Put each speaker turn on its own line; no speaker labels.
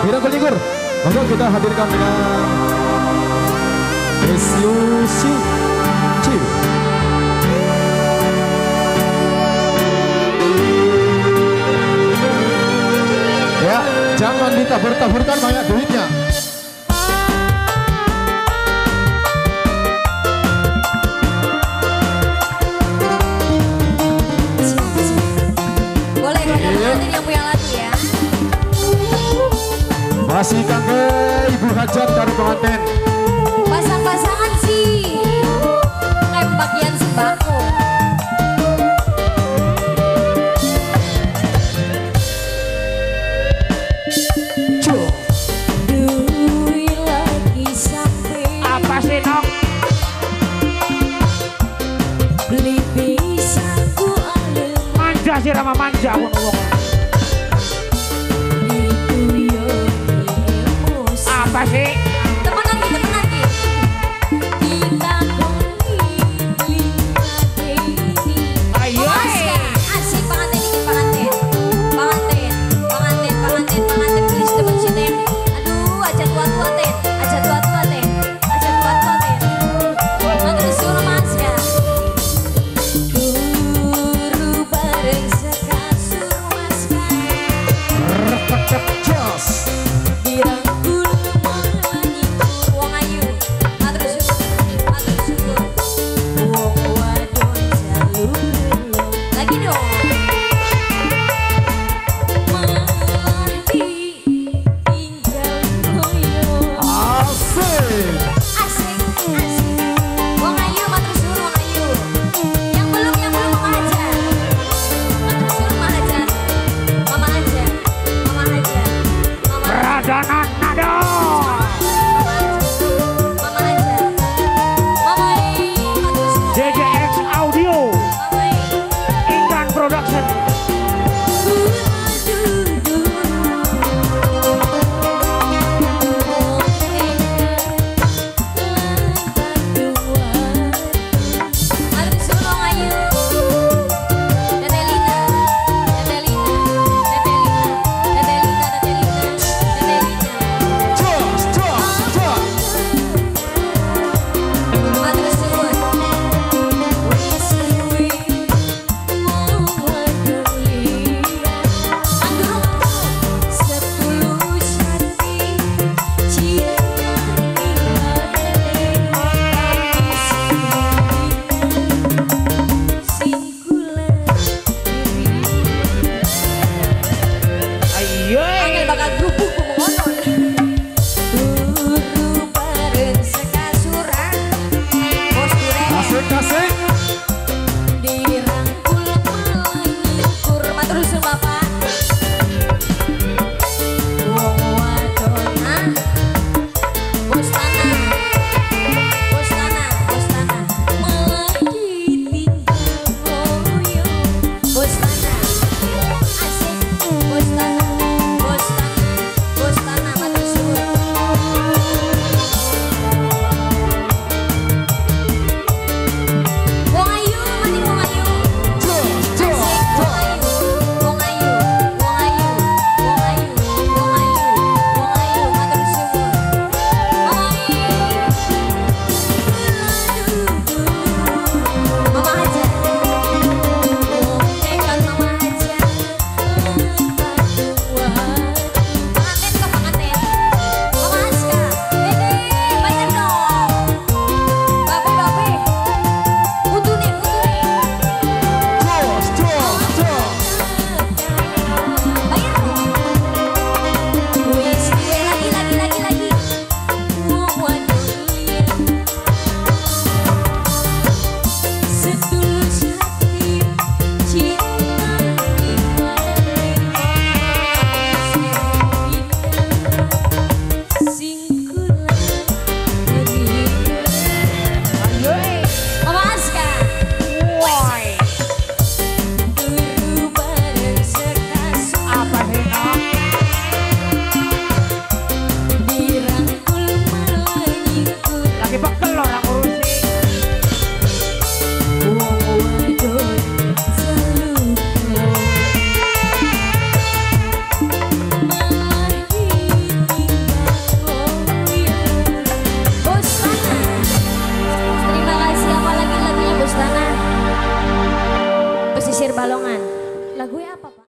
Miracle Nyinggur. Monggo kita hadirkan dengan Desiusi Ciu. Ya, jangan ditabur-taburkan banyak duitnya.
Boleh kalau yang punya lagu ya.
Masih kangge Ibu Hajat dari pengantin.
Pasang-pasangan sih. Bagian sembako. Duit lagi sampai.
Apa sih Nok?
Beli bisa ku alem.
Manja sih Rama manja aku ngomong. Apa sih?
Temen lagi. Kita kongki 5 ini.
Ayo.
Asik pengantin. Please temen si Ten. Aduh, aja tua-tua Ten. Matur suruh Mas ya. Guru bareng sekasur Mas
Repek jos.
dirangkul menyanyi wong ayu. Matur syukur. Wong wadon jalur lagi dong. Asik. Wong ayu matur suwun wong ayu. Yang belum Mama aja. Matur suwun Mama aja.
Radanan nado.
Mama aja. Matur suwun.
JJX Audio Intan Production.
Balongan. Lagunya apa, Pak?